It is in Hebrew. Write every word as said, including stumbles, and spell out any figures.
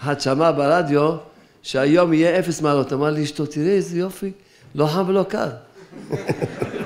אחד שמע ברדיו שהיום יהיה אפס מעלות. אמר לי אשתו, תראה איזה יופי, לא חם ולא קר.